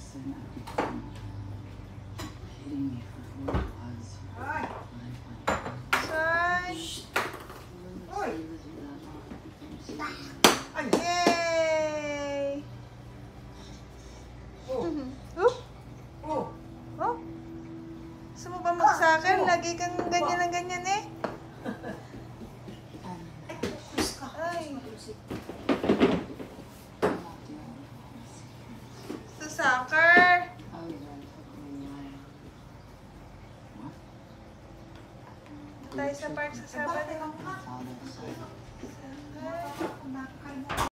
Yay! Gusto mo ba mag-soccer? Lagi kang ganyan ng ganyan eh. Ay. Sa soccer. Tayo sa park sa Sabado.